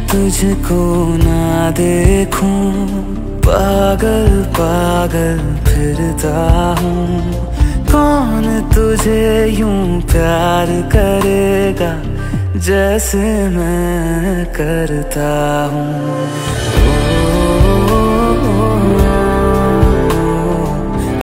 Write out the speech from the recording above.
तुझको ना देखूं, पागल पागल फिरता हूँ। कौन तुझे यूं प्यार करेगा जैसे मैं करता हूँ।